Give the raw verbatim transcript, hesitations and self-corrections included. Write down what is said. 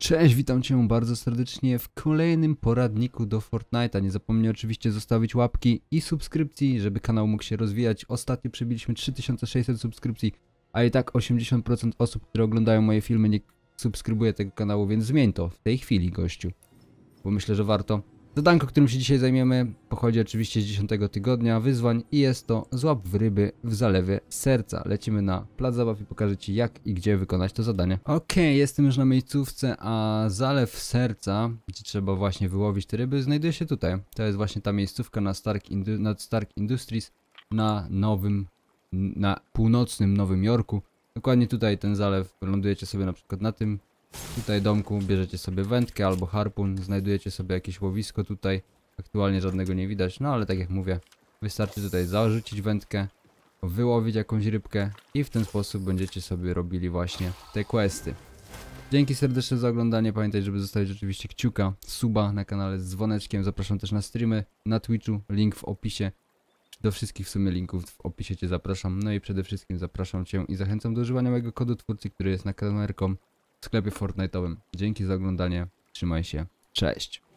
Cześć, witam cię bardzo serdecznie w kolejnym poradniku do Fortnite'a. Nie zapomnij oczywiście zostawić łapki i subskrypcji, żeby kanał mógł się rozwijać. Ostatnio przebiliśmy trzy tysiące sześćset subskrypcji, a i tak osiemdziesiąt procent osób, które oglądają moje filmy, nie subskrybuje tego kanału, więc zmień to w tej chwili, gościu. Bo myślę, że warto. Zadanko, którym się dzisiaj zajmiemy, pochodzi oczywiście z dziesiątego tygodnia wyzwań i jest to złap w ryby w zalewie serca. Lecimy na plac zabaw i pokażę ci, jak i gdzie wykonać to zadanie. Okej, okay, jestem już na miejscówce, a zalew serca, gdzie trzeba właśnie wyłowić te ryby, znajduje się tutaj. To jest właśnie ta miejscówka na Stark, Indu na Stark Industries na nowym, na północnym Nowym Jorku. Dokładnie tutaj ten zalew, lądujecie sobie na przykład na tym tutaj domku, bierzecie sobie wędkę albo harpun, znajdujecie sobie jakieś łowisko tutaj. Aktualnie żadnego nie widać, no ale tak jak mówię, wystarczy tutaj zarzucić wędkę, wyłowić jakąś rybkę i w ten sposób będziecie sobie robili właśnie te questy. Dzięki serdeczne za oglądanie, pamiętaj, żeby zostawić oczywiście kciuka, suba na kanale z dzwoneczkiem, zapraszam też na streamy na Twitchu, link w opisie. Do wszystkich w sumie linków w opisie cię zapraszam, no i przede wszystkim zapraszam cię i zachęcam do używania mojego kodu twórcy, który jest na kamerką w sklepie Fortnite'owym. Dzięki za oglądanie, trzymaj się, cześć!